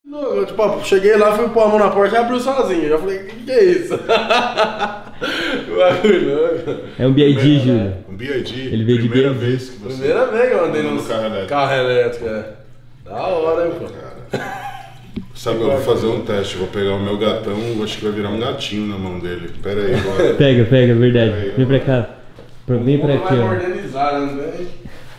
Não, eu, tipo, cheguei lá, fui pôr a mão na porta e abriu sozinho. Eu já falei, o que é isso? É um BID, Júlio. Um BID. Ele veio de primeira BID. vez que você... Primeira vez que eu andei no carro elétrico. Carro elétrico, é. Da hora, hein, pô. Sabe, eu vou fazer um teste, vou pegar o meu gatão, acho que vai virar um gatinho na mão dele. Pera aí, agora. Pega, verdade. Vem pra cá. Vem pra aqui, vai ó. organizar, né, velho?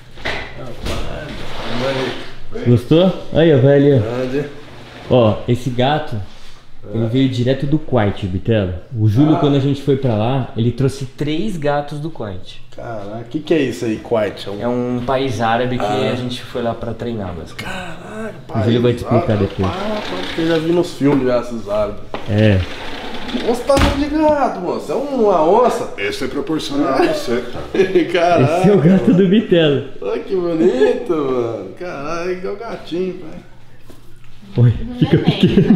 Gostou? Aí, ó, vai ali, ó. Grande. Ó, esse gato, ele veio direto do Kuwait, Bitelo. O Júlio, quando a gente foi pra lá, ele trouxe 3 gatos do Kuwait. Caraca, o que é isso aí, Kuwait? É um país árabe que a gente foi lá pra treinar, basicamente. Caraca, O Júlio vai te explicar depois. Eu já vi nos filmes já esses árabes. É. Onça tá de gato, moço. É uma onça. Esse é proporcional a você, cara. Caraca. Esse é o gato do Bitelo. Olha que bonito, mano. Caralho, que é o gatinho, pai. Oi, fica pequeno.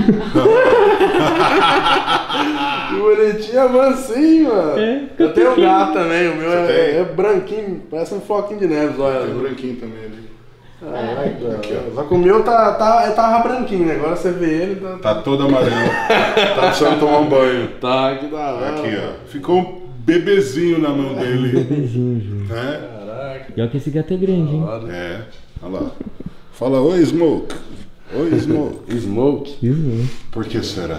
Que bonitinho, é mansinho, mano. É, eu tenho um gato também, o meu tem? é branquinho, parece um floquinho de neve, olha. Tem um branquinho também ali. Só que o meu tava branquinho, né? Agora você vê ele, Tá todo amarelo. Tá precisando tomar um banho. Tá, que da hora. Aqui, ó. Ficou um bebezinho na mão dele. Beijinho, Júlio. Né? Caraca. E olha que esse gato é grande, hein? É. Olha lá. Fala, oi, Smoke. Oi, Smoke. Smoke? Isso, Por que será?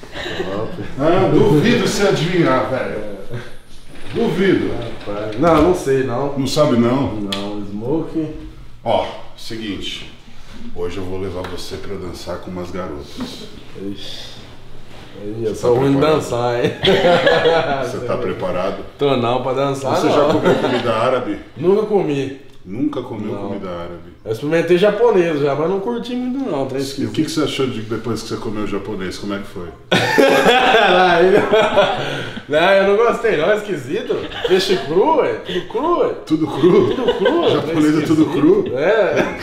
Duvido se adivinhar, velho. Duvido. Não, não sei, não. Não sabe, não? Não, Smoke. Ó, seguinte. Hoje eu vou levar você pra dançar com umas garotas. Ixi. Aí, eu sou ruim de dançar, hein? Você tá preparado? Tô não, pra dançar Você não. já comeu comida árabe? Nunca comi. Nunca comeu Não. comida árabe. Eu experimentei japonês já, mas não curti muito não, trem E o esquisito. que você achou de depois que você comeu japonês? Como é que foi? Não, eu não gostei não, é esquisito. Peixe cru, é? Tudo cru, é? Tudo cru? Tudo cru. Japonês é tudo cru? É.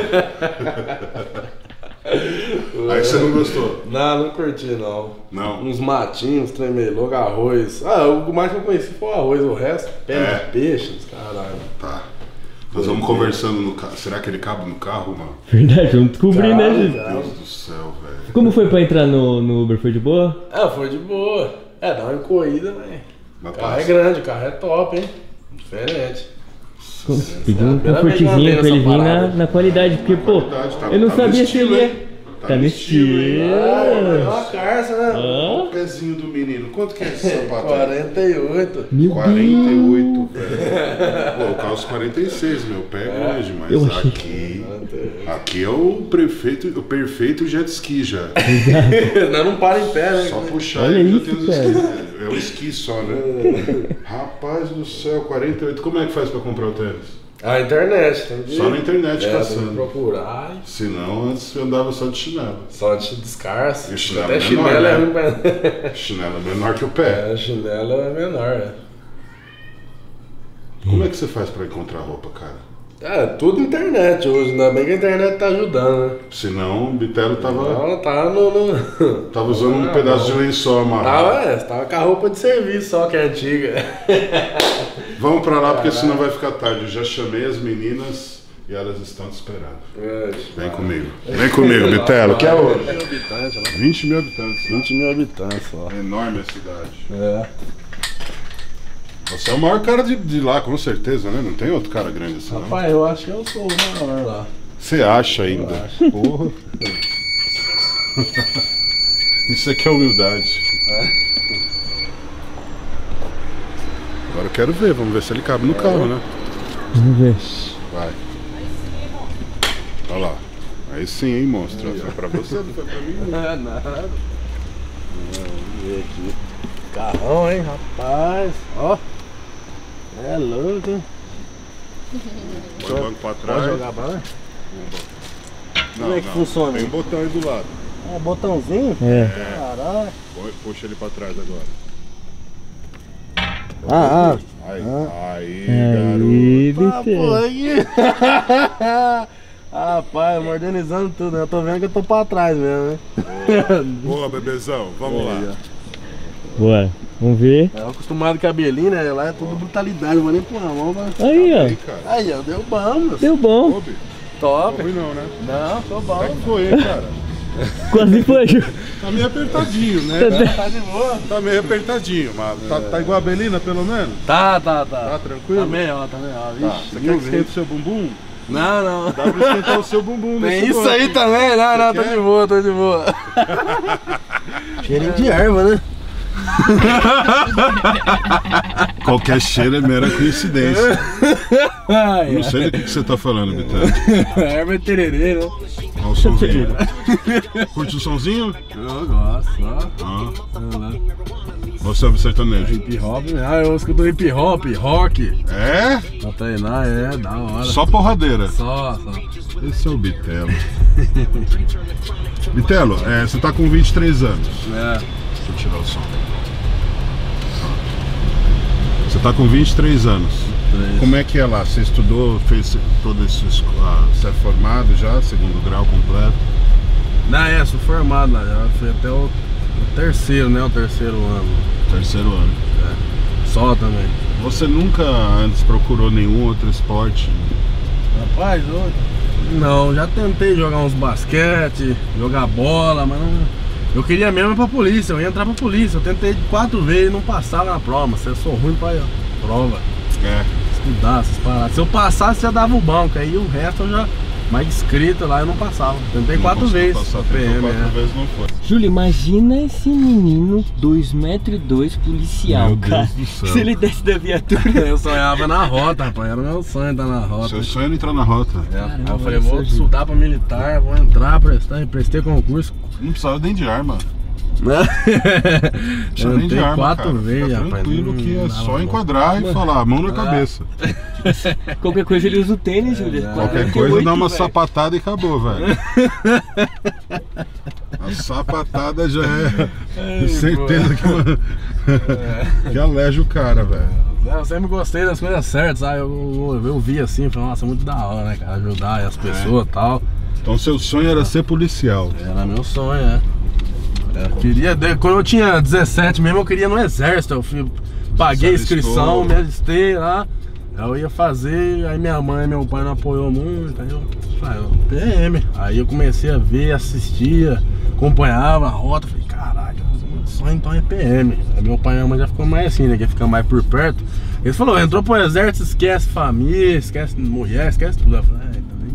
Aí você não gostou? Não curti não. Não? Uns matinhos, trem meio louco, arroz. O mais que eu conheci foi o arroz, o resto, pena de peixe, caralho. Tá. Nós vamos conversando no carro. Será que ele cabe no carro, mano? Verdade, vamos descobrir, né, Júlio? Meu Deus do céu, velho. Como foi pra entrar no Uber? Foi de boa? Foi de boa. Dá uma corrida, né? Mas O carro é passa. grande, o carro é top, hein? Diferente. Pedi um primeira vez que eu andei confortezinho pra ele nessa vir parada. na qualidade, porque, pô, Qualidade, tá- eu não tá no sabia se estilo, ele ia... hein? Tá no estilo. É uma carça, né? Olha o pezinho do menino. Quanto que é esse sapato? 48. Meu 48, velho. Pô, eu calço 46, meu pé é grande, mas Eu achei. aqui é o perfeito jet ski já. Não para em pé, né? Só puxar Olha e já isso, tem os cara. esqui. É o esqui só, né? Rapaz do céu, 48. Como é que faz pra comprar o tênis? A internet, tem que... Só na internet tem caçando. que procurar. Senão antes eu andava só de chinelo. Só de descarce. E o chinelo Até é chinelo menor, é né? ruim pra... Chinelo é menor que o pé. Chinelo é menor, né? Como é que você faz pra encontrar roupa, cara? Tudo internet hoje, ainda bem que a internet tá ajudando, né? Senão o Bitelo tava Ela tá no... Tava usando um pedaço de lençol amarrado. Tava com a roupa de serviço só, que é antiga. Vamos pra lá porque senão vai ficar tarde. Eu já chamei as meninas e elas estão te esperando. Vem comigo. Vem comigo, Bitelo. Que é hoje? 20 mil habitantes, né? 20 mil habitantes. Né? 20 mil habitantes só. É enorme a cidade. É. Você é o maior cara de lá, com certeza, né? Não tem outro cara grande assim, não. Rapaz, eu acho que eu sou o maior lá. Você acha ainda? Eu Porra. Isso aqui é humildade. Agora eu quero ver, vamos ver se ele cabe no carro, né? Vamos ver. Vai. Olha lá. Aí sim, hein, monstro. Foi pra você, não foi pra mim? Não é nada. Vamos ver aqui. Carrão, hein, rapaz. Ó. É louco, hein? Põe o banco pra trás. Pode jogar bola? Não, Como é que funciona? Tem um botão aí do lado. Botãozinho? É. Caralho. Puxa ele pra trás agora. Aí, Aí, garoto. Bitelo. Rapaz, modernizando tudo, né? Eu tô vendo que eu tô pra trás mesmo, né? Boa, bebezão. Vamos lá. Bora. Vamos ver. É acostumado com cabelinho, né? Lá é tudo brutalidade, não vou nem pôr a mão, mas... Aí, Aí, ó. cara. Aí, ó, deu bom, meu. Deu bom. Ô, Bi, Top. não ruim não, né? Não, tô bom. Como é que foi, hein, cara? Quase foi, Júlio. Tá meio apertadinho, né? Tá de boa. Tá meio apertadinho, mas tá igual a Belina, pelo menos? Tá. Tá tranquilo? Tá melhor. Tá. Vixe, Você quer que esquente o seu bumbum? Não. Dá pra esquentar o seu bumbum Tem nesse isso bloco. aí também? Não, tô quer? de boa. Cheirinho de erva, né? Qualquer cheiro é mera coincidência. Eu não sei do que você tá falando, Bitelo. Erva é tererê, né? Olha o somzinho. Curte o somzinho? Eu gosto, ó. Ah. Você é sertanejo. Hip hop, né? Eu escuto hip hop, rock. É? Pra treinar, da hora. Só porradeira. Só. Esse é o Bitelo. Bitelo, você tá com 23 anos. É. Deixa eu tirar o som. Você tá com 23 anos. Como é que é lá? Você estudou, fez todo esse... Você é formado já, segundo grau completo? Não, sou formado lá. Já fui até o terceiro, né? O terceiro ano. Terceiro ano. Só também. Você nunca antes procurou nenhum outro esporte? Rapaz, não, já tentei jogar uns basquete, jogar bola, mas não... Eu queria mesmo ir pra polícia, eu ia entrar pra polícia. Eu tentei 4 vezes e não passava na prova. Mas eu sou ruim pra prova. Estudar, essas paradas. Se eu passasse, já dava o banco. Aí o resto eu já... Mais inscrito lá, eu não passava. Tentei 4 vezes. Passar, PM, 4 vezes não foi. Júlio, imagina esse menino 2,2 m policial, Meu cara. Deus do céu. Se ele desce da viatura. Eu sonhava na rota, rapaz. Era o meu sonho estar na rota. Seu sonho era entrar na rota. Aí eu falei, vou estudar pra militar, vou entrar, prestei concurso. Não precisava nem de arma. Eu nem de entrei arma, 4 cara. vezes, Fica rapaz. tranquilo que é Não só dava enquadrar e falar, mão na cabeça. Qualquer coisa ele usa o tênis, Júlio. Qualquer coisa dá uma sapatada e acabou, velho. A sapatada já é certeza que aleja o cara, velho. Eu sempre gostei das coisas certas, sabe? Eu vi assim, falei, nossa, muito da hora, né, cara? Ajudar as pessoas e tal. Então seu sonho era ser policial. Era meu sonho, queria, quando eu tinha 17 mesmo, eu queria no exército. Eu paguei a inscrição, me alistei lá. Aí eu ia fazer, aí minha mãe e meu pai não apoiou muito. Aí eu falei, PM. Aí eu comecei a ver, assistia, acompanhava a rota. Falei, caralho, meu sonho então é PM. Aí meu pai e minha mãe já ficou mais assim, né? Quer ficar mais por perto. Eles falaram, entrou pro exército, esquece família, esquece mulher, esquece tudo. Eu falei, também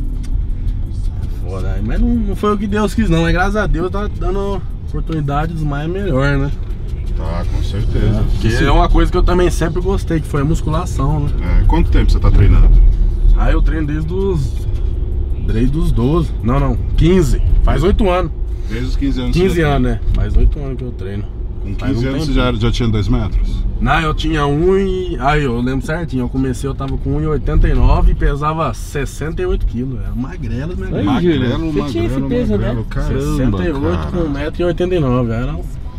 é foda. Mas não foi o que Deus quis, não. Mas graças a Deus tá dando oportunidades mais melhor, né? Tá, com certeza. Porque é uma coisa que eu também sempre gostei, que foi a musculação, né? Quanto tempo você tá treinando? Aí eu treino desde os 12, não, 15, faz 8 anos. Desde os 15 anos. 15 anos, né? Mais 8 anos que eu treino. Com 15 anos você já tinha 2 metros? Não, eu tinha 1 e... Aí eu lembro certinho, eu comecei, eu tava com 1,89 e pesava 68 quilos. Era magrelo, né? Aí, Júlio, você tinha esse peso, né? Caramba, 68 com 1,89 m, era...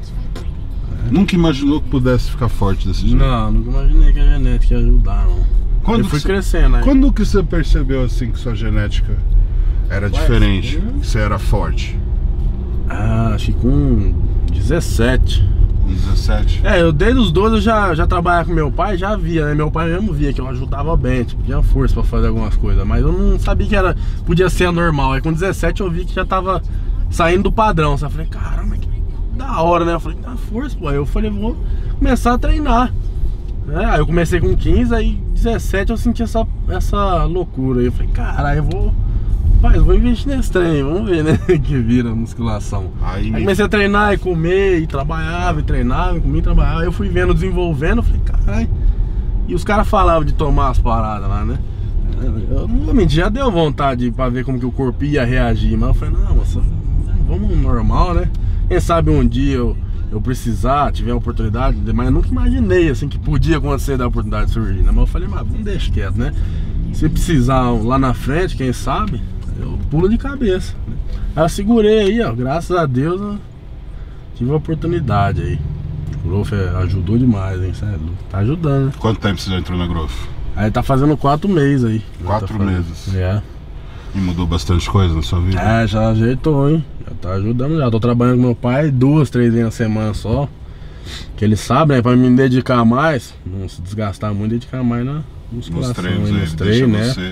Nunca imaginou que pudesse ficar forte desse jeito? Não, nunca imaginei que a genética ia ajudar, não. Eu fui crescendo aí. Quando que você percebeu assim que sua genética era diferente? Que você era forte? Acho que com 17. Com 17? Eu desde os 12 eu já trabalhava com meu pai, já via, né? Meu pai mesmo via que eu ajudava bem, tipo, tinha força pra fazer algumas coisas. Mas eu não sabia que podia ser anormal. Aí com 17 eu vi que já tava saindo do padrão. Só falei, caramba, que da hora, né? Eu falei, dá força, pô. Aí eu falei, vou começar a treinar. Aí eu comecei com 15, aí 17 eu senti essa loucura. Aí eu falei, caralho, eu vou investir nesse trem, vamos ver, né? Que vira musculação. Aí comecei a treinar e comer, e trabalhava, e treinava, e comia e trabalhava. Aí eu fui vendo, desenvolvendo, falei, caralho. E os caras falavam de tomar as paradas lá, né? Eu não vou mentir, já deu vontade pra ver como que o corpo ia reagir. Mas eu falei, não, moça, vamos normal, né? Quem sabe um dia eu precisar, tiver a oportunidade, mas eu nunca imaginei assim que podia acontecer da oportunidade surgir, né? Mas eu falei, mas vamos deixar quieto, né? Se precisar lá na frente, quem sabe, eu pulo de cabeça, né? Aí eu segurei aí, ó, graças a Deus eu tive a oportunidade aí. O Growth ajudou demais, hein? Sério, tá ajudando, né? Quanto tempo você já entrou na Growth? Aí tá fazendo 4 meses aí. 4 meses? É. E mudou bastante coisa na sua vida? Já ajeitou, hein? Já tá ajudando já. Tô trabalhando com meu pai 2, 3 vezes na semana só. Que ele sabe, né? Pra me dedicar mais, não se desgastar muito, dedicar mais na musculação. Nos treinos, né?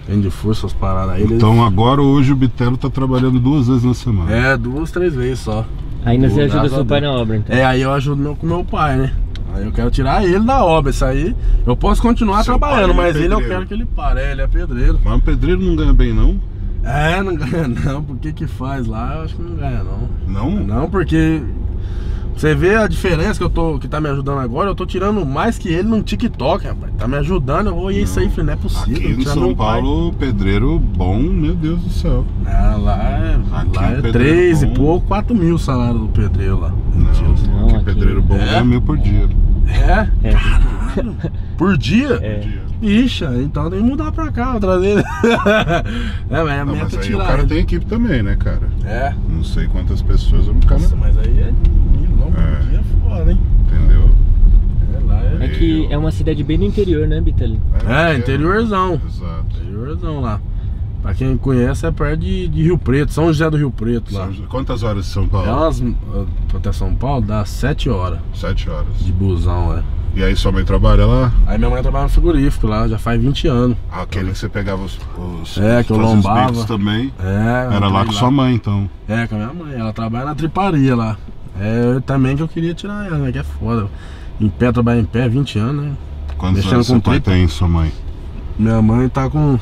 Tem de força as paradas aí. Então agora, hoje, o Bitelo tá trabalhando 2 vezes na semana. É, 2, 3 vezes só. Ainda você ajuda seu pai na obra, então? É, aí eu ajudo com meu pai, né? Aí eu quero tirar ele da obra. Isso aí eu posso continuar Seu trabalhando, pai, mas ele é ele eu pedreiro. quero que ele pare. Ele é pedreiro. Mas o pedreiro não ganha bem, não? É, não ganha não. Por que faz lá? Eu acho que não ganha não. Não? Não, porque você vê a diferença que tá me ajudando agora. Eu tô tirando mais que ele no TikTok, rapaz. Tá me ajudando. Eu vou e isso aí, falei, não é possível. Aqui no tirar São meu pai. Paulo, pedreiro bom, meu Deus do céu. Ah, lá Aqui é um pedreiro 3 e bom. pouco, 4 mil o salário do pedreiro lá. Não, Não, aqui aqui- pedreiro bom É? ganha 1.000 por dia. É? É. Caralho. Por dia? É. Dia. Ixi, então tem que mudar pra cá outra vez. É, mas a Não, meta mas é aí tirar. o cara tem equipe também, né, cara? É. Não sei quantas pessoas o cara. Nossa, mas aí é milão por É. dia, é foda, hein? Entendeu? É, lá É que é uma cidade bem do interior, né, Bitelo? É, interiorzão. Exato. Interiorzão lá. Pra quem conhece, é perto de Rio Preto, São José do Rio Preto lá. Quantas horas de São Paulo? É umas, até São Paulo, dá 7 horas 7 horas. de busão, é. E aí sua mãe trabalha lá? Aí minha mãe trabalha no frigorífico lá, já faz 20 anos. Aquele que você pegava os É, que eu fazia os lombava. bicos também. É, Era lá com sua mãe, então. É, com a minha mãe, ela trabalha na triparia lá. É, eu também que eu queria tirar ela, né? Que é foda. Em pé, trabalhar em pé, 20 anos, né? Quantos Mexendo anos com seu pai 30. tem, sua mãe? Minha mãe tá com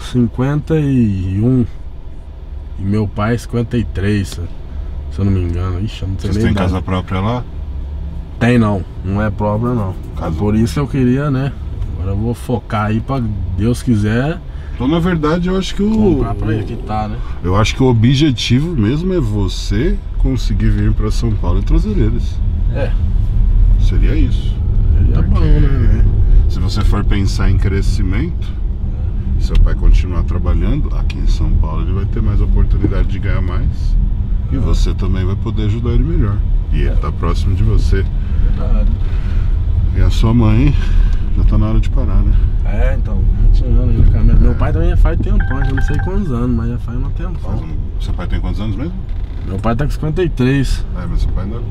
51 e meu pai 53, se eu não me engano. Ixi, eu não sei Vocês nem têm idade. casa própria lá? Tem não, não é própria não. Casa- Por isso eu queria, né? Agora eu vou focar aí pra Deus quiser Então, na verdade, eu acho que comprar pra ele quitar, né? eu acho que o objetivo mesmo é você conseguir vir pra São Paulo e trazer eles. É, Seria isso. seria bom, né? Se você for pensar em crescimento, seu pai continuar trabalhando aqui em São Paulo, ele vai ter mais oportunidade de ganhar mais. E você também vai poder ajudar ele melhor. E ele tá próximo de você. Verdade. E a sua mãe já tá na hora de parar, né? É, então, 20 anos ainda caminhando. Meu pai também já faz tempão, eu não sei quantos anos, mas já faz um tempão. Seu pai tem quantos anos mesmo? Meu pai tá com 53. É, mas seu pai ainda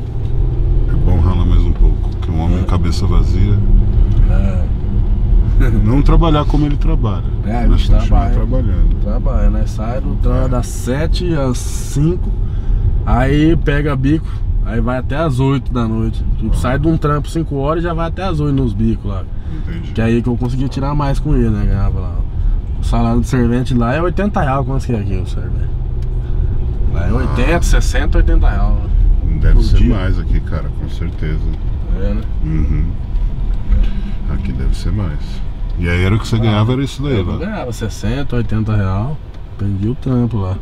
é bom ralar mais um pouco, porque um homem cabeça vazia. É, Não trabalhar como ele trabalha. É, a mas gente continuar trabalha. trabalhando. trabalha, né? Sai do trampo das 7 às 5, aí pega bico, aí vai até às 8 da noite. Tipo, sai de um trampo 5 horas e já vai até às 8 nos bicos lá. Entendi. Que é aí que eu consegui tirar mais com ele, né? Ganhava lá. O salário do servente lá é R$80, quanto que é aqui o servente? Lá é 80, 60, R$80. Né? Deve por ser dia. mais aqui, cara, com certeza. É, né? Uhum. Aqui deve ser mais. E aí era o que você ganhava, era isso daí, Eu né? ganhava 60, R$80. Perdi o trampo lá.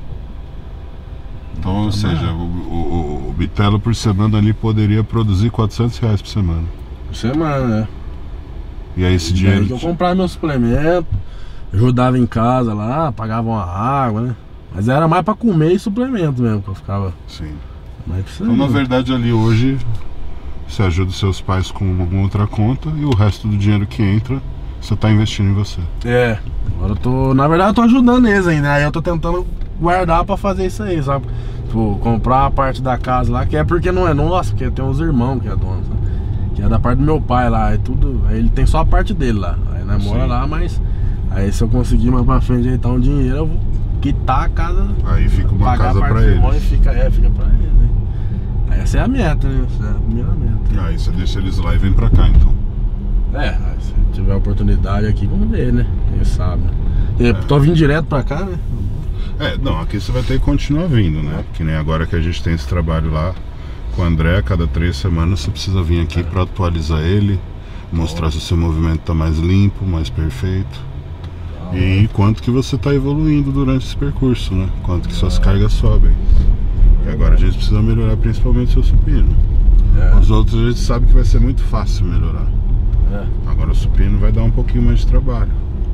Então, ou seja, o Bitelo por semana ali poderia produzir R$400 por semana. Por semana, né? E aí esse E aí dinheiro. que eu comprava meus suplementos, ajudava em casa lá, pagava uma água, né? Mas era mais pra comer e suplemento mesmo, que eu ficava Sim. mais que isso Então, aí, na né? verdade, ali hoje você ajuda os seus pais com alguma outra conta e o resto do dinheiro que entra você tá investindo em você. É, agora eu tô, na verdade eu tô ajudando eles ainda, aí eu tô tentando guardar pra fazer isso aí, sabe? Tipo, comprar a parte da casa lá, que é porque não é nossa, porque tem uns irmãos que é dono, sabe? Que é da parte do meu pai lá, é tudo, aí ele tem só a parte dele lá, aí nós mora Sim. lá, mas aí se eu conseguir mais pra frente ajeitar um dinheiro, eu vou quitar a casa, Aí fica uma pagar casa a parte pra do irmão eles. e fica pra ele, né? Aí essa é a meta, né? Essa é a primeira meta. Aí você deixa eles lá e vem pra cá, então. É, aí se tiver oportunidade aqui, vamos ver, né? Quem sabe. Eu tô vindo direto pra cá, né? É, não, aqui você vai ter que continuar vindo, né? Que nem agora que a gente tem esse trabalho lá com o André, a cada 3 semanas você precisa vir aqui pra atualizar ele, mostrar se o seu movimento tá mais limpo, mais perfeito. E quanto que você tá evoluindo durante esse percurso, né? Quanto que suas cargas sobem. E agora a gente precisa melhorar principalmente o seu supino. Os outros a gente sabe que vai ser muito fácil melhorar. É. Agora o supino vai dar um pouquinho mais de trabalho.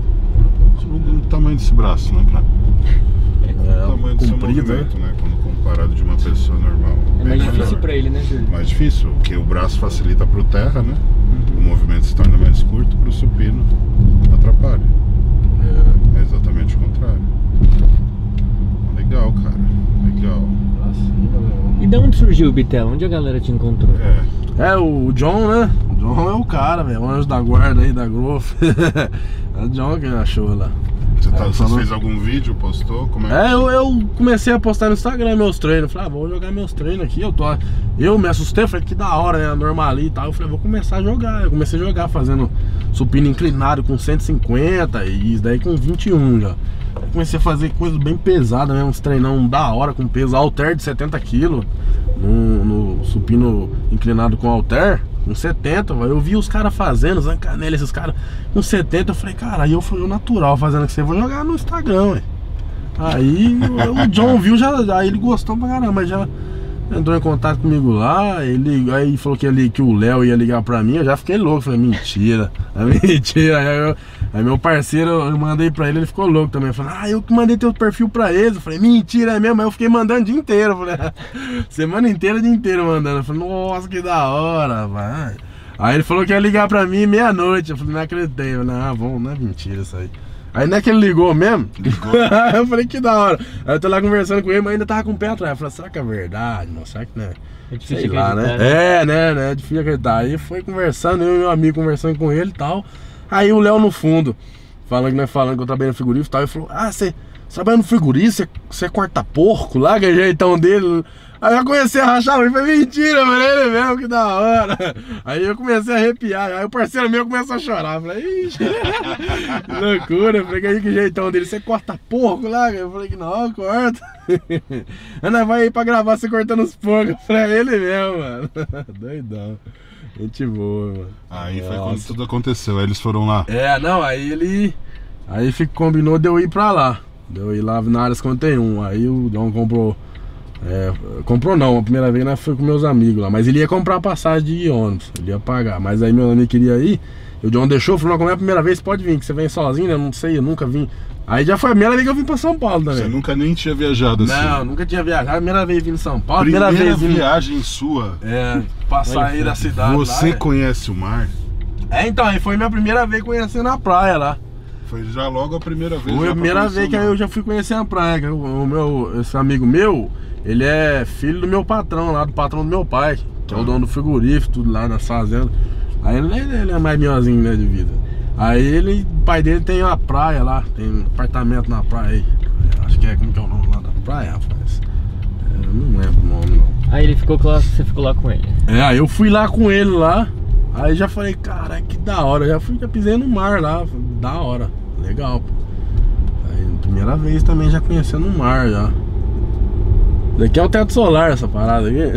O tamanho desse braço, né, cara? O tamanho do seu comprido, né? movimento, né? Quando comparado de uma pessoa normal. É mais Bem difícil menor. pra ele, né, Júlio? Mais difícil, porque o braço facilita pro terra, né? O movimento se torna mais curto, pro supino atrapalha. É exatamente o contrário. Legal, cara. Legal. E de onde surgiu o Bitelo? Onde a galera te encontrou? É. O John, né? O John é o cara, velho. O anjo da guarda aí da Growth. É o John que achou lá. Você fez algum vídeo, postou? Como é? Eu comecei a postar no Instagram meus treinos. Falei, vou jogar meus treinos aqui. Eu me assustei, falei, que da hora, né? Normal ali e tal. Eu falei, vou começar a jogar. Eu comecei a jogar fazendo supino inclinado com 150 e isso daí com 21 já. Eu comecei a fazer coisas bem pesadas, né? Uns treinão da hora com peso halter de 70 kg no supino inclinado com halter. Com 70, eu vi os caras fazendo, Zancanelli, esses caras com 70, eu falei, cara, aí eu fui o natural fazendo isso, eu vou jogar no Instagram, ué. Aí o John viu, aí ele gostou pra caramba, já entrou em contato comigo lá, aí falou que o Léo ia ligar pra mim, eu já fiquei louco, falei, mentira, mentira. Aí meu parceiro, eu mandei pra ele ficou louco também, falei, eu que mandei teu perfil pra ele, eu falei, mentira, é mesmo, aí eu fiquei mandando o dia inteiro, eu falei, semana inteira, dia inteiro mandando, eu falei, nossa, que da hora, vai. Aí ele falou que ia ligar pra mim meia-noite, eu falei, não acreditei, eu falei, não é mentira isso aí. Aí não é que ele ligou mesmo? Ligou. Eu falei, que da hora. Aí eu tô lá conversando com ele, mas ainda tava com o pé atrás. Eu falei, será que é verdade? Não, será que não é? É difícil sei lá, né? É difícil acreditar. Aí foi conversando, eu e meu amigo conversando com ele e tal. Aí o Léo no fundo, falando que eu trabalhei no frigorífico e tal. Ele falou, você trabalha no frigorífico? Você corta porco lá, que é o jeitão dele. Aí eu comecei a rachar, ele falou, mentira, mano, ele mesmo, que da hora. Aí eu comecei a arrepiar, aí o parceiro meu começou a chorar. Eu falei, ixi, que loucura. Eu falei, que jeitão dele, você corta porco lá? Eu falei que não, corta. Ana vai aí pra gravar você cortando os porcos. Eu falei, é ele mesmo, mano. Doidão. Gente boa, mano. Aí foi quando tudo aconteceu, aí eles foram lá. Aí combinou de eu ir pra lá. De eu ir lá na área 51. Aí o Dom comprou. Comprou não, a primeira vez nós foi com meus amigos lá, mas ele ia comprar a passagem de ônibus, ele ia pagar, mas aí meu amigo queria ir, o John deixou, falou, como é a primeira vez, pode vir, que você vem sozinho, né, eu não sei, eu nunca vim. Aí já foi a primeira vez que eu vim pra São Paulo também. Você nunca nem tinha viajado assim? Não, nunca tinha viajado, a primeira vez vim em São Paulo. Primeira viagem sua? Passar aí da cidade. Você lá, conhece o mar? Então, aí foi minha primeira vez conhecendo a praia lá. Foi já logo a primeira vez? Foi a primeira vez que eu já fui conhecer a praia, esse amigo meu, ele é filho do meu patrão lá, do patrão do meu pai, que é o dono do frigorífico, tudo lá nas fazendas. Aí ele é mais melhorzinho, né, de vida. Aí o pai dele tem uma praia lá, tem um apartamento na praia aí. Acho que como que é o nome lá da praia, rapaz? Eu não lembro o nome não. Aí você ficou lá com ele? Aí eu fui lá com ele lá, aí já falei, cara, que da hora, já pisei no mar lá, da hora, legal. Aí primeira vez também já conhecendo o mar já. Daqui é o teto solar, essa parada aqui.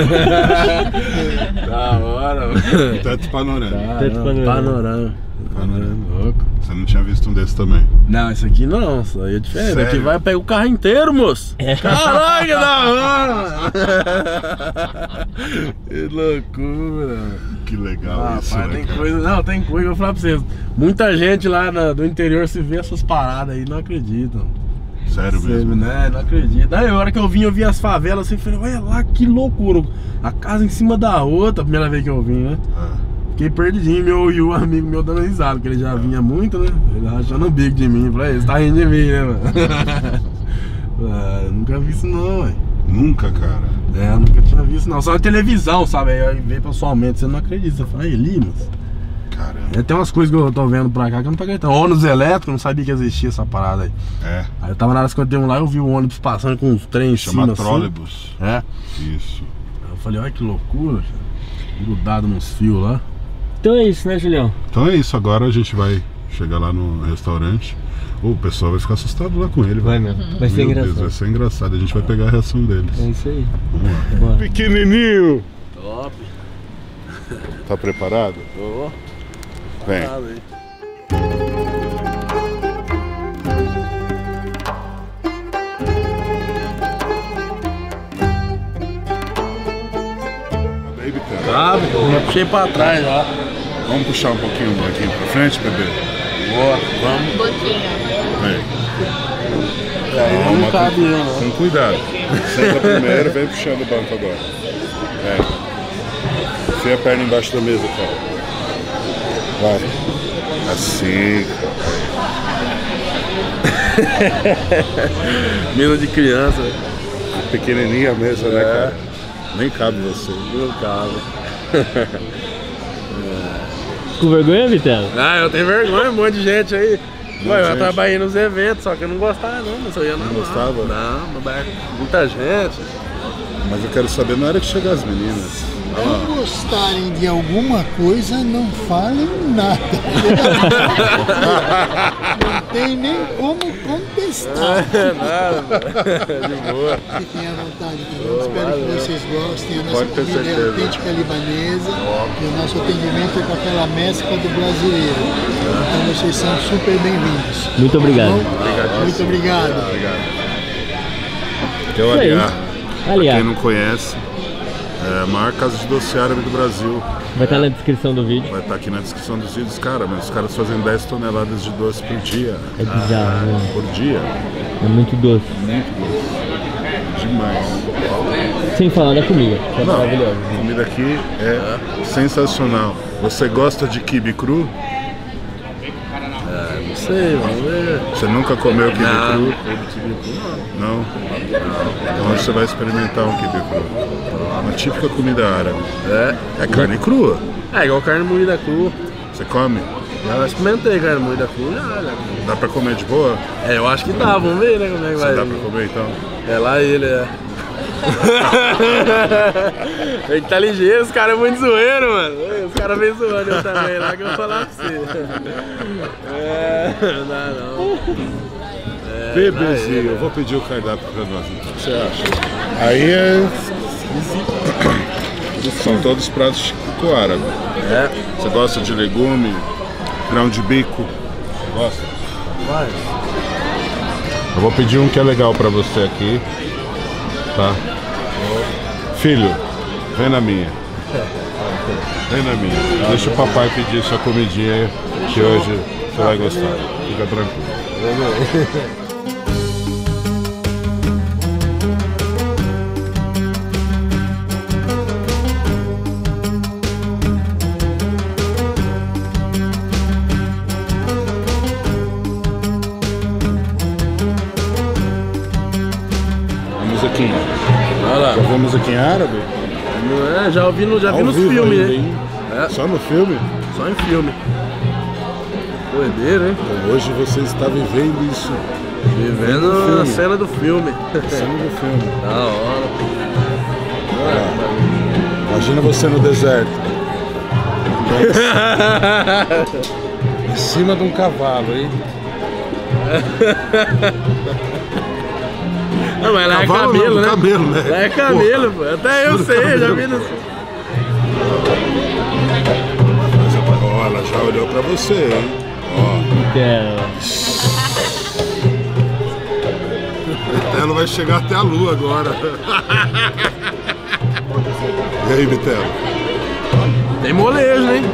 Da hora, mano. Teto panorâmico. Teto panorâmico. Louco. Você não tinha visto um desse também? Não, esse aqui não, isso aí é diferente. Sério? Aqui vai pegar o carro inteiro, moço. Caraca, que da hora, mano. Que loucura. Que legal isso, pai, né, tem cara? coisa, não, tem coisa que eu vou falar pra vocês. Muita gente lá do interior se vê essas paradas aí, não acreditam. Sério mesmo? Né? Não acredito. Aí a hora que eu vi as favelas assim, falei, olha lá que loucura. A casa em cima da outra, a primeira vez que eu vim, né? Fiquei perdidinho, e o amigo meu dando risada, porque ele já vinha muito, né? Ele rachando o bico de mim. Falei, você tá rindo de mim, né, mano? Nunca vi isso não, velho. Nunca, cara? Nunca tinha visto não. Só na televisão, sabe? Aí veio pessoalmente, você não acredita. Você fala, Limas. Caramba. Tem umas coisas que eu tô vendo pra cá que eu não tô acreditando. Ônibus elétrico, eu não sabia que existia essa parada aí. Aí eu tava na área 51 lá, eu vi o ônibus passando com uns trens em cima. Chama trólebus. Assim. Isso. Aí eu falei, olha que loucura, cara. Grudado nos fios lá. Então é isso, né, Julião? Então é isso, agora a gente vai chegar lá no restaurante. O pessoal vai ficar assustado lá com ele. Vai mesmo, vai ser engraçado. Deus, vai ser engraçado, a gente vai pegar a reação deles. É isso aí. Vamos lá. Bora. Pequenininho! Top. Tá preparado? Tô. Vem. Já puxei pra trás já. Vamos puxar um pouquinho o banquinho pra frente, bebê? Boa, vamos. Boquinha. Vem. Não cabe eu, não. Com cuidado. Senta primeiro, vem puxando o banco agora. Vem. Enfia a perna embaixo da mesa, cara. Vai. Assim. Mesa de criança. Pequenininha a mesa, né, cara? Nem cabe você. Não cabe. Com vergonha, Vitelo? Eu tenho vergonha, um monte de gente aí. Ué, eu trabalhei nos eventos, só que eu não gostava não, mas eu ia na Não gostava? Não, no bar. Muita gente. Mas eu quero saber na hora que chegar as meninas. Se gostarem de alguma coisa, não falem nada. Não tem nem como contestar. Nada, de boa. Fiquem à vontade também. Espero que vocês gostem. A nossa Pode ter comida é certeza. autêntica libanesa e o nosso atendimento é com aquela mescla do brasileiro. Então vocês são super bem-vindos. Muito obrigado. Muito obrigado. Que é o Isso aí. Aliar. Pra Aliar. quem não conhece, é a maior casa de doce árabe do Brasil. Vai estar na descrição do vídeo. Vai estar aqui na descrição dos vídeos, cara, mas os caras fazem 10 toneladas de doce por dia. É bizarro, né? Por dia. É muito doce. Demais. Sem falar da comida, que é Não, maravilhosa. a comida aqui é sensacional. Você gosta de quibe cru? Não sei, vamos ver. Você nunca comeu quibe cru? Não. Não? Então hoje você vai experimentar um quibe cru. Uma típica comida árabe. É carne crua. É igual carne moída crua. Você come? Já experimentei carne moída crua, já. Dá pra comer de boa? É, eu acho que dá, vamos ver, né, como é que Você vai. dá pra comer então? É lá ele, é. Ele tá ligeiro, os caras é muito zoeiro, mano. Os caras vêm zoando eu também lá que eu vou falar pra você. Não dá não. Bebezinho, eu vou pedir o cardápio pra nós então. O que você acha? Aí é. São todos pratos típicos árabe. É, Você gosta de legume, grão de bico? Você gosta? vai. Eu vou pedir um que é legal pra você aqui. Tá? Filho, vem na minha. Vem na minha. Deixa o papai pedir sua comidinha que hoje você vai gostar. Fica tranquilo. Musiquinha. Olha lá. Já viu musiquinha árabe? Não é, já vi nos Ao vivo filmes, ainda, né? hein? É. Só no filme? Só em filme. Doideira, hein? Então, hoje você está vivendo isso. Vivendo a filme. cena do filme. Cena do filme. Da hora. Imagina você no deserto. Em cima de um cavalo, hein? Não, mas lá Cavalo é camelo, não, né? camelo, né? Lá é camelo, pô. Até eu sei, eu já vi no... Ó, ela já olhou pra você, hein? Ó. Bitelo vai chegar até a lua agora. E aí, Bitelo? Tem molejo, hein?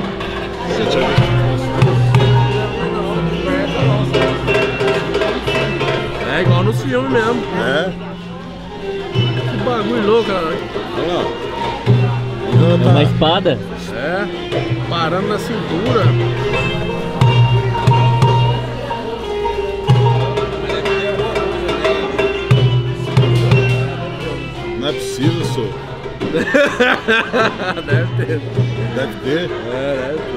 É igual nos filmes mesmo. É? Que bagulho louco, cara. Olha lá. É uma espada. É, parando na cintura. Não é possível, senhor. Deve ter. Deve ter. É, deve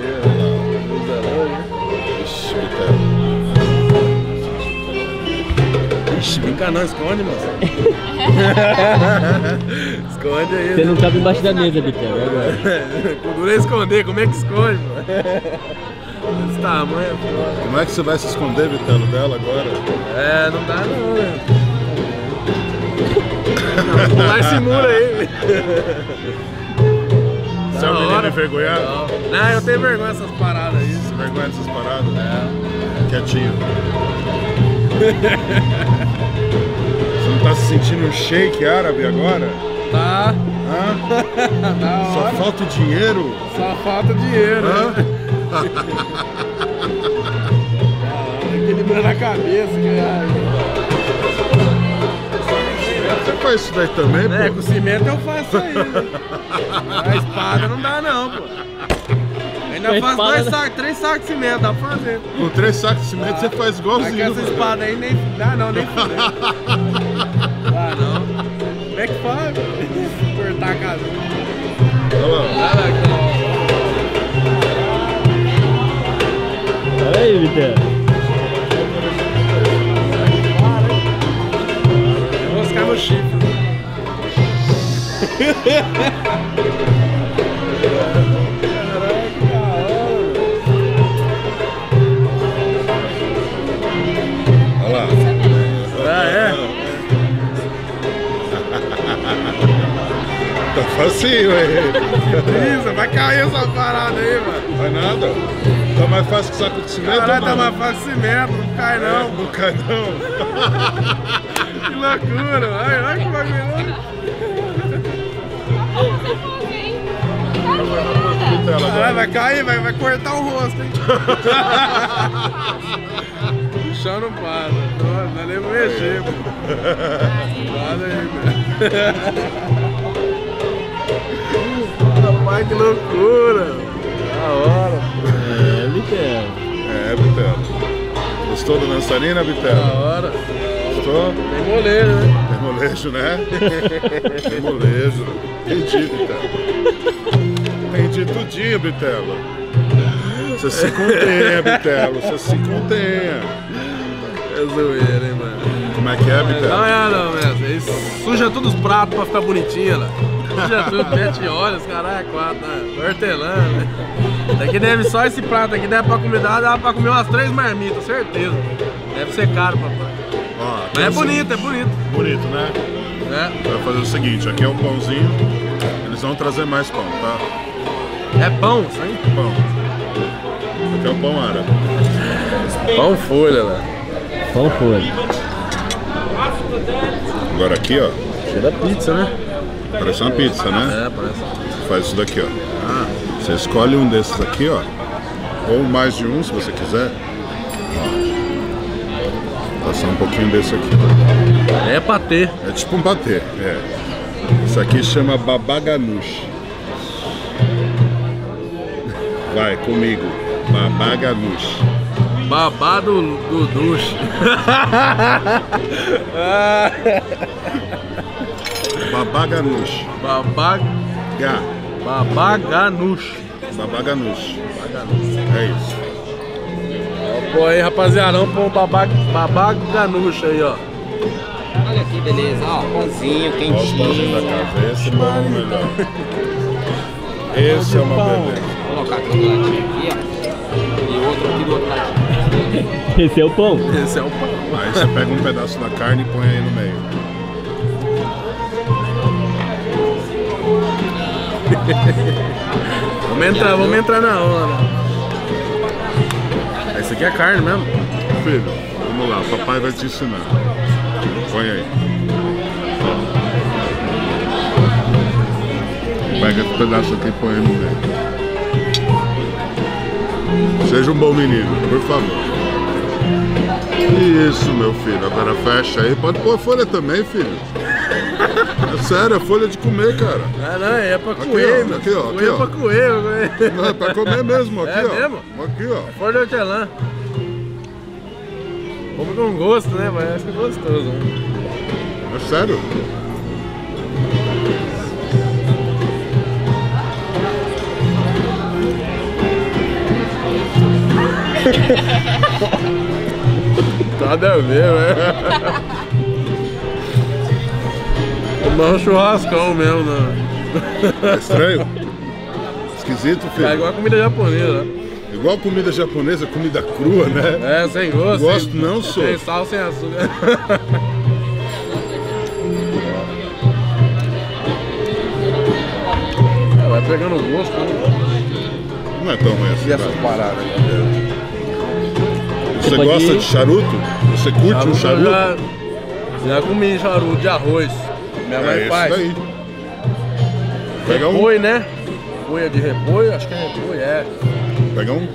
ter. Ixi, Bitelo. Ixi, brinca não, esconde, moço. Esconde aí. Você não cabe embaixo da mesa, Bitelo, agora. O duro é esconder, como é que esconde, pô? Esse tamanho é foda. Como é que você vai se esconder, Bitelo, dela agora? É, não dá não, né? Pular esse muro aí. Você é um menino envergonhado? Não, eu tenho vergonha dessas paradas aí. Você vergonha dessas paradas? É. Quietinho. Você não tá se sentindo um shake árabe agora? Tá. Hã? Da Só hora. falta o dinheiro? Só falta dinheiro. Hã? Né? Equilibrando a cabeça, cara. Você faz isso daí também, É, pô? com cimento eu faço isso aí. Né? A espada não dá não, pô. Ainda Com a faço espada, 3 sacos de cimento, dá pra fazer. Com 3 sacos de cimento você faz Aqui igualzinho. essa espada aí nem dá não, nem fudeu. Dá não. Como é que faz? Cortar a cabeça. Olha aí, Bitelo. Olha lá. Ah, é? Tá facinho aí. Isso, vai cair essa parada aí, mano. Vai nada. Tá mais fácil que saco de cimento, Caralho, mano. tá mais fácil cimento, não cai não. Não cai não. Que loucura, olha que bagulho louco. Caralho, vai cair, vai cortar o rosto, hein? O chão não para, não dá nem pra mexer, pô. Nada aí, velho. Rapaz, que loucura! Da hora! É, Bitelo. É, Bitelo. Gostou da dançarina, Bitelo? Da hora! Gostou? Tem moleiro, né? Tem molejo, né? Tem molejo. Entendi, Bitelo. Entendi tudinho, Bitelo. Você se contenha, Bitelo. Você se contenha. É zoeira, hein, mano? Como é que é, Bitelo? Não é não, mesmo. Aí suja todos os pratos pra ficar bonitinho, lá. Suja tudo, mete olhos, caralho, quatro, né? Hortelã, né? Daqui deve só esse prato aqui, deve pra comida, dá pra comer umas 3 marmitas, certeza. Deve ser caro, papai. Ó, Mas é o bonito, é seguinte. bonito. Bonito, né? É. Vai fazer o seguinte, aqui é o pãozinho. Eles vão trazer mais pão, tá? É pão, isso aí? Pão. Aqui é o pão árabe. Pão folha, lá. Pão folha. Agora aqui, ó. Cheira pizza, né? Parece uma pizza, né? É, parece. Você faz isso daqui, ó. Ah, Você escolhe um desses aqui, ó. Ou mais de um, se você quiser. Ó. Passar um pouquinho desse aqui. é patê. É tipo um patê, é. Isso aqui chama baba ganoush. Vai comigo. Baba ganoush. Babado do duche. Baba ganoush. Babaga. Babaganush. Baba ganoush. É isso. Pô aí, rapaziada, vamos pôr um babaganush aí, ó. Olha que beleza, ó, pãozinho, Olha os pãozinhos da quentinho. casa. Esse é o melhor. Esse é uma beleza. Vou colocar aqui do ladinho aqui, ó. E outro aqui do outro ladinho. Esse é o pão. Esse é o pão. Aí você pega um pedaço da carne e põe aí no meio. Vamos entrar na onda. Esse aqui é carne mesmo. Filho, vamos lá, papai vai te ensinar. Põe aí. Pega esse pedaço aqui e põe aí no meio. Seja um bom menino, por favor. Isso, meu filho. Agora fecha aí. Pode pôr a folha também, filho. É sério, é folha de comer, cara. Ah, não, é pra Aqui, coer, ó, mano. aqui, ó, Coer aqui, ó. pra coer. Não, é pra comer mesmo, aqui, É ó. mesmo? Aqui, ó. Folha de hortelã. Come com gosto, né? Parece que é gostoso. Né? É sério. Nada a ver, né? Tomar um churrascão mesmo, né? É estranho? Esquisito, filho. É igual a comida japonesa, né? Igual comida japonesa, comida crua, né? É, sem gosto. Gosto sem, não, sou. Sem sal, sem açúcar. Vai pegando gosto, né? Não é tão ruim assim. E essas cara. paradas, né? Você Pode gosta ir. de charuto? Você curte um charuto? Já comi charuto de arroz. Minha mãe É faz. isso daí. Pega um. Repolho, né? Folha de repolho, acho que é repolho, é. Pega um.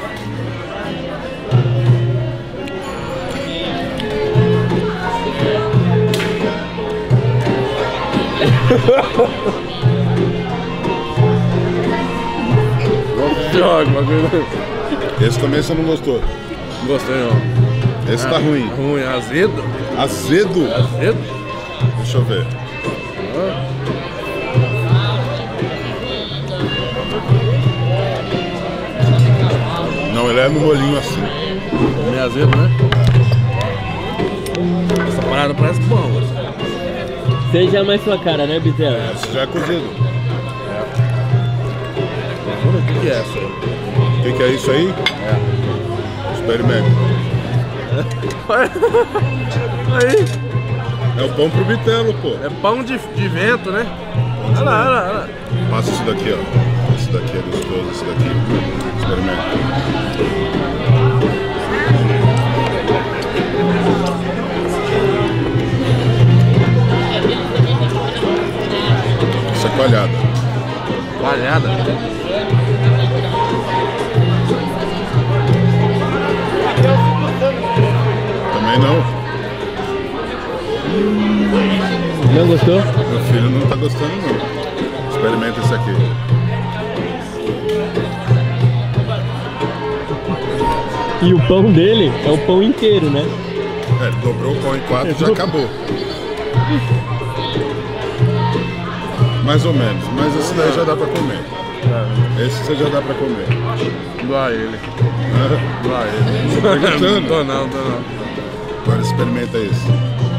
Joga, bagulho. Esse também você não gostou. Não gostei não. Esse tá ruim. Ruim, azedo. Azedo? Azedo? Deixa eu ver. Não, ele é no molinho assim. Meio azedo, né? Essa parada parece bom. Você já é mais sua cara, né, Bitelo? Esse já é cozido. O que é essa? O que é isso aí? Experimenta. Aí, É o pão pro Bitelo, pô. é pão de vento, né? Olha lá, olha lá, olha lá. Passa esse daqui, ó. Esse daqui é gostoso, esse daqui. Experimenta. Isso é coalhada. Coalhada. Também não. Não gostou? Meu filho não tá gostando, não. Experimenta esse aqui. E o pão dele é o pão inteiro, né? É, ele dobrou o pão em 4 e já acabou. Mais ou menos, mas esse daí já dá pra comer. Esse você já dá pra comer. Doa ele. Doa ele. Tô perguntando. Tô não. Agora experimenta esse.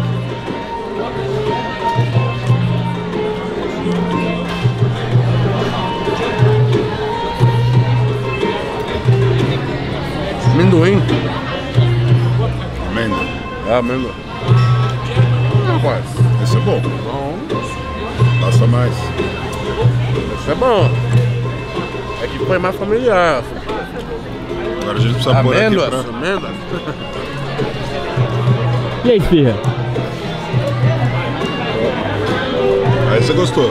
Amendoim. Amêndoa. É, amendoim. Rapaz. Esse é bom. Bom. Passa mais. Isso é bom. É que foi mais familiar. Agora a gente precisa pôr aqui Amêndoas, pra... amêndoas. E a esfirra? Aí você gostou.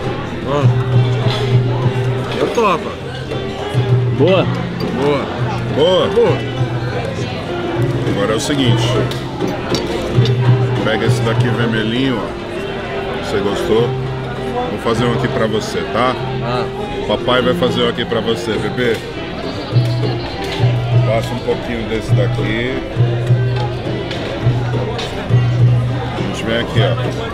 Eu topo. Boa? Boa. Boa. Boa. Agora é o seguinte. Pega esse daqui vermelhinho, ó. Você gostou? Vou fazer um aqui pra você, tá? Papai vai fazer um aqui pra você, bebê. Passa um pouquinho desse daqui. A gente vem aqui, ó.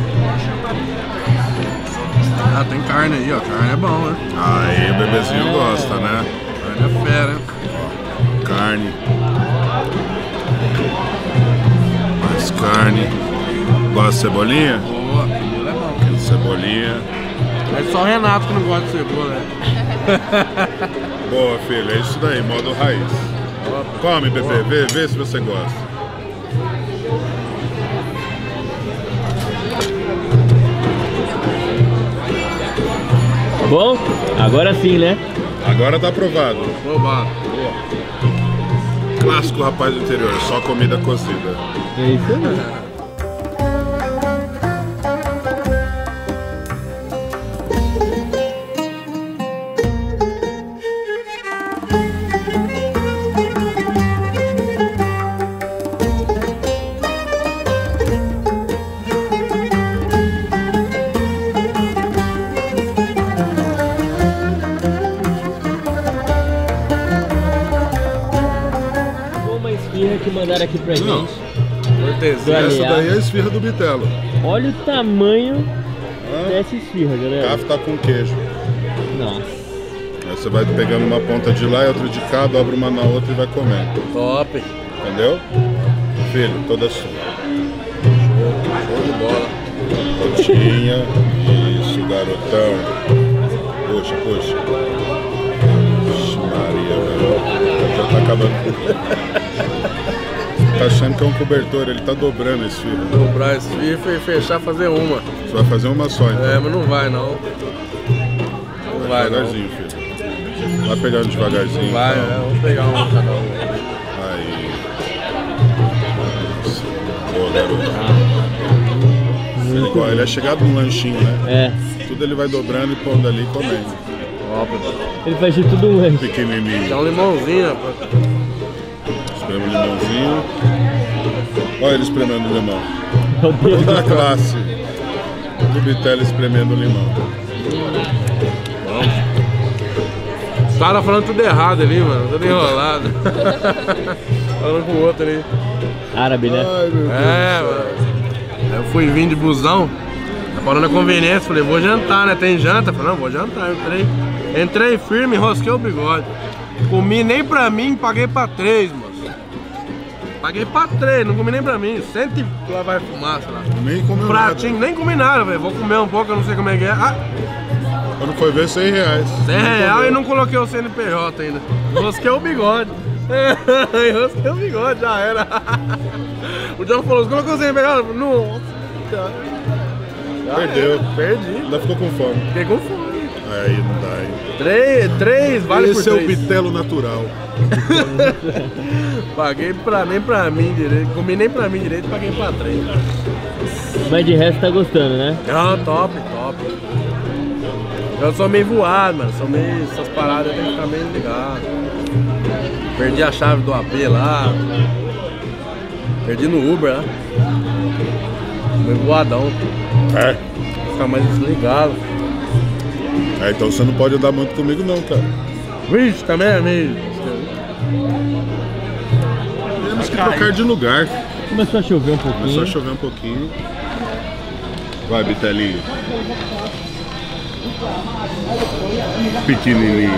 Ah, tem carne aí, ó. Carne é bom, né? Aí o bebezinho gosta, né? Carne é fera, hein? Carne. Mais carne. Gosta de cebolinha? Boa. Aquilo é bom. Cebolinha. É só o Renato que não gosta de cebola, né? Boa, filho. É isso daí, modo raiz. Come, bebê. Vê se você gosta. Bom? Agora sim, né? Agora tá aprovado. Roubado. Clássico rapaz do interior, só comida cozida. É isso aí. Que mandaram aqui pra Não. gente. Cortesia. Essa daí é a esfirra do Bitelo. Olha o tamanho dessa esfirra, galera. Café tá com queijo. Nossa. Aí você vai pegando uma ponta de lá e outra de cá, dobra uma na outra e vai comendo. Top. Entendeu? Filho, toda sua. Show de bola. Rotinha. Isso, garotão. Puxa. Vixe, Maria, velho. Já tá acabando. Tá achando que é um cobertor, ele tá dobrando esse fio. Dobrar esse fio e fechar, fazer uma. Você vai fazer uma só, então. É, mas não vai não. Não vai não. Devagarzinho, filho. Vai pegando devagarzinho. Vai, então. vamos pegar uma cada um. Aí. Isso. Boa, garoto. Ele é chegado num lanchinho, né? É. Tudo ele vai dobrando e pondo ali e comendo. Ele faz de tudo um lanche. Pequenininho. Tem um limãozinho, rapaz. Espreme o limãozinho. Olha ele espremendo o limão. Meu Deus. Toda a classe do Bitelo espremendo o limão. Os caras falando tudo errado ali, mano. Tudo enrolado. Falando com o outro ali. Árabe, né? Ai, meu Deus. É, mano. Aí eu fui vir de busão. Tá parando na conveniência. Falei, vou jantar, né? Tem janta? Falei, não, vou jantar. Eu entrei firme, enrosquei o bigode. Comi nem pra mim, paguei pra 3, moço. Paguei pra 3, não comi nem pra mim. Sente lá vai fumaça lá. Nem comeu Pratinho, nada. nem comi nada, velho. Vou comer um pouco, eu não sei como é que é. Ah, Quando foi ver, R$100. R$100 e não coloquei o CNPJ ainda. Rosquei o bigode. Rosquei o bigode, já era. O John falou, você colocou o CNPJ? Nossa, cara. Perdeu. Perdi. Ainda ficou com fome. Fiquei com fome. Aí não dá, hein? 3 vale por 3. Esse é o bitelo natural. Paguei nem pra mim direito. Comi nem pra mim direito, paguei pra 3. Mas de resto tá gostando, né? Não, top. Eu sou meio voado, mano. Sou meio. Essas paradas eu tenho que ficar meio ligado. Perdi a chave do AP lá. Perdi no Uber, né? Meio voadão. É. Ficar mais desligado. É, então você não pode andar muito comigo não, cara. Vixe, também é meio. Temos que trocar de lugar. Começou a chover um pouquinho. Começou a chover um pouquinho. Vai, Bitelinho. Pequenininho.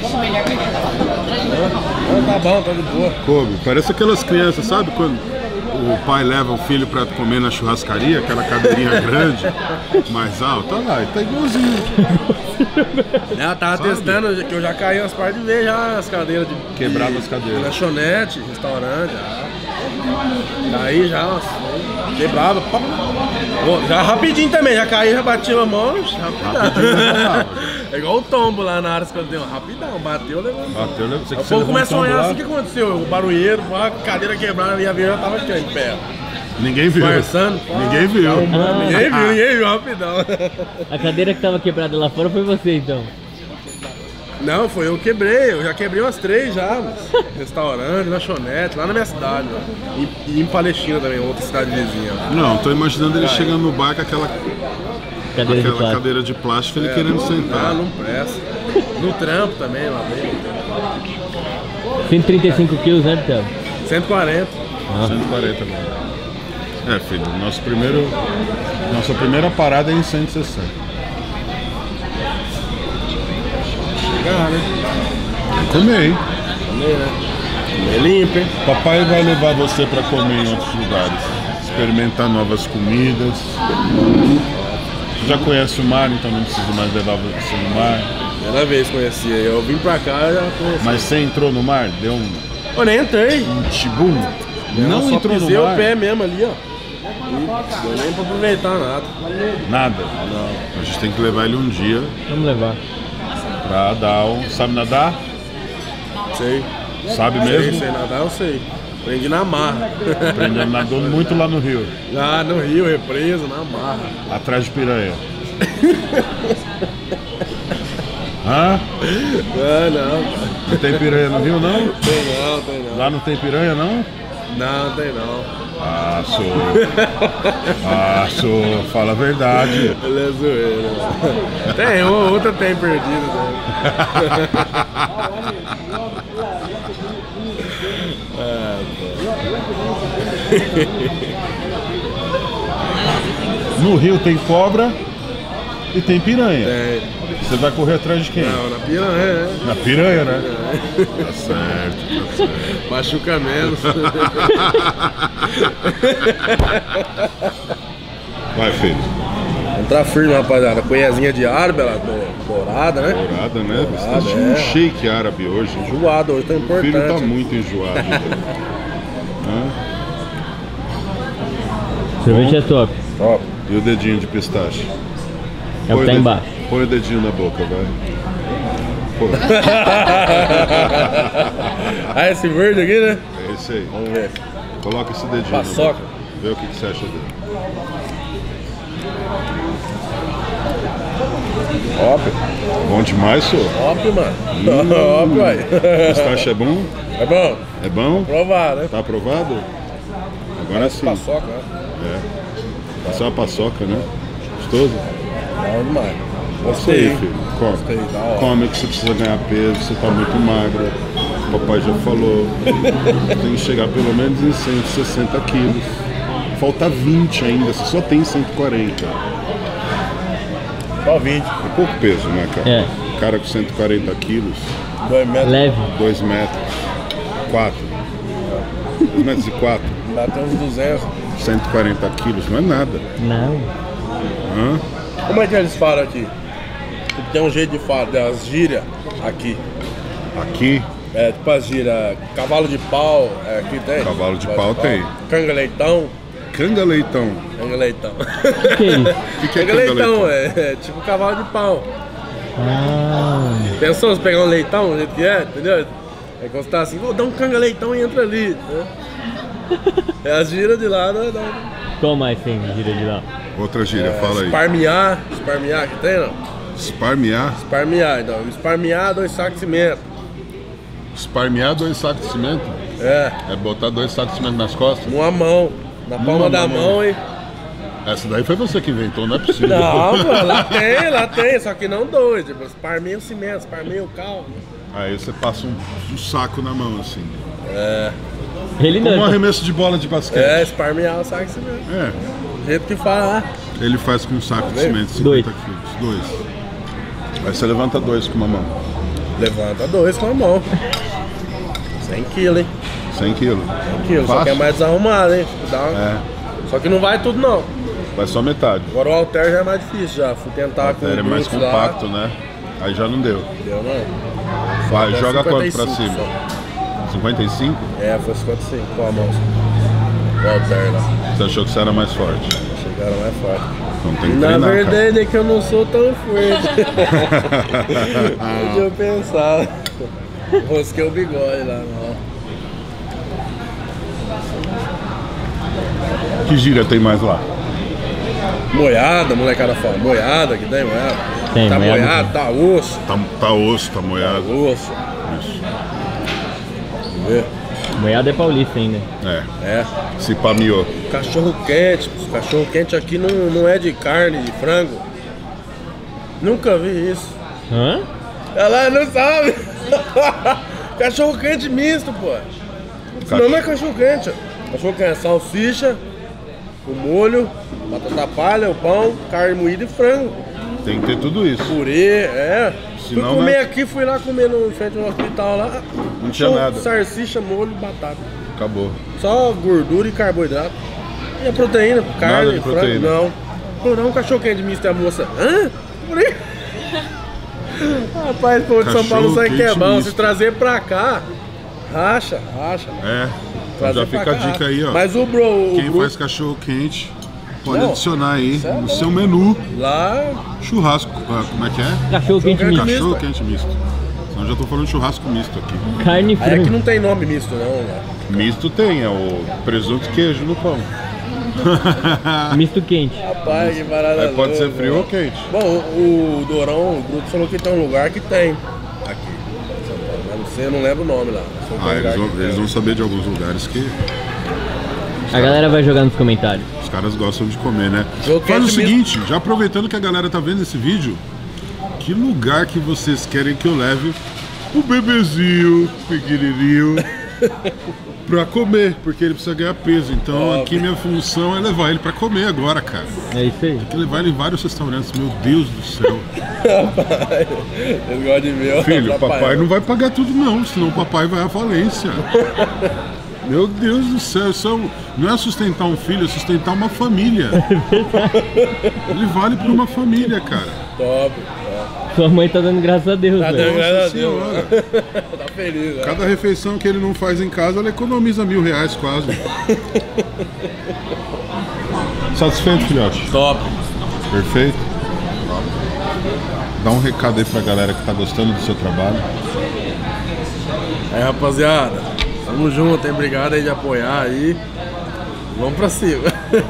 Tá bom, tá de boa. Come. Parece aquelas crianças, sabe? Quando o pai leva o filho pra comer na churrascaria, aquela cadeirinha grande, mais alta. Olha lá, tá igualzinho. Eu tava testando, que eu já caí umas partes de vez já as cadeiras de. Quebrava as cadeiras. Lanchonete, restaurante, já. Caí já, nossa, quebrava. Pop. Já rapidinho também, já caí, já bati a mão, rapidão. É igual o tombo lá na área que eu dei, rapidão, bateu, levou. Bateu, levou. O povo começa a sonhar assim, o que aconteceu? O barulheiro, a cadeira quebrada e a veia já tava aqui, ó, em pé. Ninguém viu. Conversando. Ninguém viu. Ninguém viu, rapidão. A cadeira que tava quebrada lá fora foi você, então? Não, foi eu que quebrei, eu já quebrei umas 3 já, mas restaurante, lanchonete, lá na minha cidade, ó. E em Palestina também, outra cidade vizinha. Ó. Não, tô imaginando ele chegando no bar com aquela Cadeira de plástico. cadeira de plástico, ele querendo sentar. Não presta. No trampo também, lá dentro. 135 quilos, né, Théo? 140. 140 agora. É, filho, nossa primeira parada é em 160. Chegar, né? Comer, hein? Comer, né? Comer limpo, hein? Papai vai levar você pra comer em outros lugares. Experimentar novas comidas. Já conhece o mar, então não preciso mais levar você no mar. Primeira vez que conhecia, eu vim pra cá e já conheci. Mas você entrou no mar? Deu Eu nem entrei. um tibum? Não só entrou no pisei mar? o pé mesmo ali, ó. Não deu nem pra aproveitar nada. Nada? Não. A gente tem que levar ele um dia Vamos levar. pra dar um... Sabe nadar? Sei. Sabe mesmo? Sei nadar, eu sei. Aprendi na marra. Aprendendo, nadou muito lá no Rio. Lá no Rio, represa, na marra. Atrás de piranha. Hã? Não. Não tem piranha no Rio, não? Tem não. Lá não tem piranha, não? Não, tem não. Ah, sou. Fala a verdade. Ele é zoeiro. Tem uma, outra tem perdido, né? No Rio tem cobra e tem piranha. Tem. Você vai correr atrás de quem? Não, na piranha, né? Na piranha, né? Tá certo. Machuca menos. Vai, filho. Entrar firme, rapaziada. Cunhazinha de árabe, ela dourada, né? Dourada, né? Você tá de Dourada, um é. shake árabe hoje. Enjoado hoje, tá O importante. filho tá muito enjoado. Hã? Sorvete é top. Top. E o dedinho de pistache? É o que tá embaixo. Põe o dedinho na boca, vai. Pô. Ah, esse verde aqui, né? É esse aí. Vamos ver. Coloca esse dedinho. Paçoca. Vê o que você acha dele. Top. Bom demais, senhor. Top, mano. Top, uai. Pistache é bom? É bom? É bom? Provar, né? Tá aprovado? Agora sim. Paçoca, né? Essa é uma paçoca, né? Gostoso? Bom demais. Isso aí, filho. Come. Gostei, da hora. Come que você precisa ganhar peso, você tá muito magra. O papai já falou. Tem que chegar pelo menos em 160 quilos. Falta 20 ainda, você só tem 140. Só 20. É pouco peso, né, cara? É. Cara com 140 quilos, 2 metros. Leve. 2 metros, 4. 2 metros e 4. Bateu uns 200. 140 quilos, não é nada. Não. Hã? Como é que eles falam aqui? Tem um jeito de falar das gírias aqui. Aqui, É, tipo as gírias, cavalo de pau, aqui tem? Cavalo de pau tem. Canga leitão. canga leitão. Canga leitão. O que é isso? O que é Canga leitão, é tipo cavalo de pau. Ah, Pensou se pegar um leitão, do jeito que é, entendeu? É quando você tá assim, vou dar um canga leitão e entra ali. Né? É as gírias de lá, né? qual mais tem gira de lá? Outra gíria, fala aí. Esparmear que tem, não? Esparmear. Esparmear, então. Esparmear 2 sacos de cimento. Esparmear 2 sacos de cimento? É, É botar 2 sacos de cimento nas costas? numa mão. Na palma da mão e. Essa daí foi você que inventou, não é possível. Não, pô, lá tem, só que não 2. Tipo, esparmeia o cimento, esparmeia o carro. Aí você passa um saco na mão, assim. Ele Como um não. arremesso de bola de basquete. É, esparmear o saco de cimento. É. Do jeito que fala, né? Ele faz com um saco de cimento, 50 Dois. quilos. 2. Aí você levanta 2 com uma mão. Levanta 2 com a mão. 100 quilos, hein? 100 quilos. 100 quilos, só que é mais desarrumado, hein? Dá uma... É. Só que não vai tudo, não. Vai só metade. Agora o halter já é mais difícil, já. Fui tentar com o Ele é mais glúteo compacto, né? Aí já não deu. Lá. Deu, não. Vai, Até joga quanto pra 55 cima? só. 55? É, foi 55 com a mão. O halter lá. Você achou que você era mais forte? Chegaram mais forte. Então tem que Na treinar, verdade é que eu não sou tão forte. Deixa eu pensar. Rosquei o bigode lá, não. cara. Que gíria tem mais lá? Moiada, molecada fala. Moiada, que tem moiada. Tem, tá moiada. moiado, tá osso. Tá osso, tá moiado. Osso. Isso. Vê? Moiada é paulista ainda. É, É. se pameou. Cachorro quente. Cachorro quente aqui não é de carne, de frango. Nunca vi isso. Hã? Ela não sabe. Cachorro quente misto, pô. Não é cachorro quente. Cachorro quente é salsicha, o molho, batata palha, o pão, carne moída e frango. Tem que ter tudo isso. Purê, é. Senão Fui comer não- aqui, fui lá comer no frente do hospital lá. Não tinha só nada. Salsicha, molho e batata. Acabou. Só gordura e carboidrato. E a proteína, carne, de frango. proteína. Não. Pô, não, um cachorro quente misto e a moça. Hã? Purê? Rapaz, pô, de São Paulo Cachorro sabe que é quente bom. misto. Se trazer pra cá, racha. É. Então Trazer já pra fica a cá. dica aí, ó. Mas o bro, Quem faz cachorro quente pode Não, adicionar aí isso é no bom. seu menu lá, churrasco. Como é que é? Cachorro quente quente misto. misto. Cachorro quente misto. Então já tô falando churrasco misto aqui. Carne e aí aqui frango. não tem nome misto, não, né? Misto tem, é o presunto e queijo no pão. Misto quente. Rapaz, que parada Aí pode ser louca. frio ou quente. Bom, o Dorão, o Bruto falou que tem um lugar que tem aqui em São Paulo, mas não sei, eu não lembro o nome lá. Só tem um lugar que tem. Eles vão saber de alguns lugares que A galera vai jogar nos comentários. os caras gostam de comer, né? Eu Faz o quero seguinte, já aproveitando que a galera tá vendo esse vídeo, que lugar que vocês querem que eu leve o bebezinho pequenininho pra comer, porque ele precisa ganhar peso. Então Óbvio. aqui minha função é levar ele pra comer agora, cara. É isso aí. Tem que levar ele em vários restaurantes, meu Deus do céu. Rapaz, eles gostam de ver. Filho, o papai atrapalhando. não vai pagar tudo não, senão o papai vai à falência. Meu Deus do céu, não é sustentar um filho, é sustentar uma família. Ele vale por uma família, cara. Top. Sua mãe tá dando graças a Deus, Tá velho. dando graças a Deus. Senhora. Tá feliz, né? Cada refeição que ele não faz em casa, ele economiza R$1.000 quase. Satisfeito, filhote? Top. Perfeito? Dá um recado aí pra galera que tá gostando do seu trabalho. Aí, rapaziada, tamo junto, hein? Obrigado aí de apoiar aí. Vamos pra cima.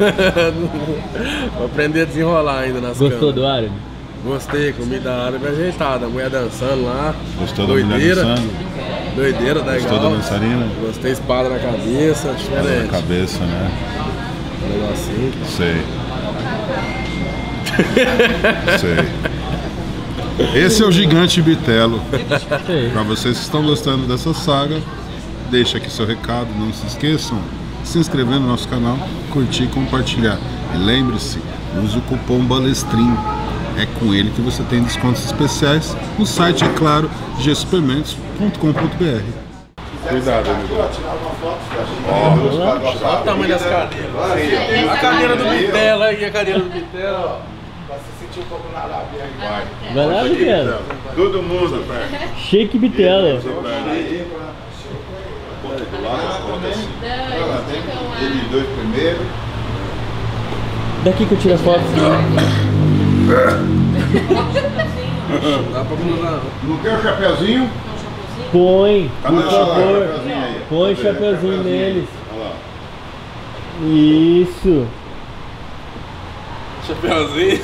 Vou aprender a desenrolar ainda nas Gostou câmeras. do árabe? Gostei, comida árabe ajeitada, a mulher dançando lá. Gostou da mulher Doideira. dançando? Doideira, tá Gostou da igual. dançarina? Gostei, espada na cabeça, Na diferente. cabeça, né? Um negocinho. Sei. Sei. Esse é o Gigante Bitelo. Sei. Para vocês que estão gostando dessa saga, deixa aqui seu recado. Não se esqueçam de se inscrever no nosso canal, curtir e compartilhar. E lembre-se, use o cupom BALESTRIN. É com ele que você tem descontos especiais no site, é claro, gsupermentos.com.br. Cuidado, amigo. Olha o tamanho das cadeiras. A cadeira do Bitela aí, a cadeira do Bitela. Pra se sentir um pouco na lábia aí. Vai lá, Bitela. Todo mundo, velho. Shake Bitela. Bota do lado, bota assim. Ele dois primeiro. Daqui que eu tiro a foto. Dá pra cruzar. Não quer o chapeuzinho? Põe, por Cadê o favor. chapeuzinho aí? Põe o chapeuzinho neles. Olha lá. Isso. Chapeuzinho.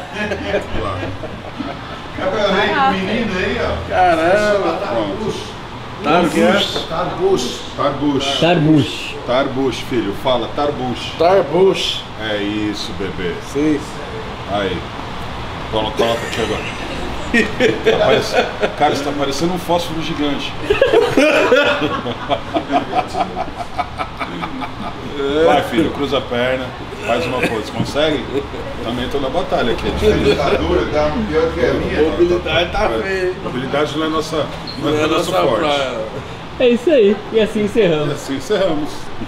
Chapeuzinho com menino aí, ó. Caramba. Tarbush. Tarbush. Tarbush. Tarbush. Tarbush, filho. Fala, Tarbush. Tarbush. É isso, bebê. Sim. Aí. Coloca aqui agora. Cara, você tá parecendo um fósforo gigante. Vai, filho, cruza a perna, faz uma coisa. Consegue? Também tô na batalha aqui. Tá duro, tá pior que a minha. Mobilidade tá feia. Mobilidade não é nossa, não é Não é nosso nossa forte. praia. É isso aí. E assim encerramos. Assim encerramos.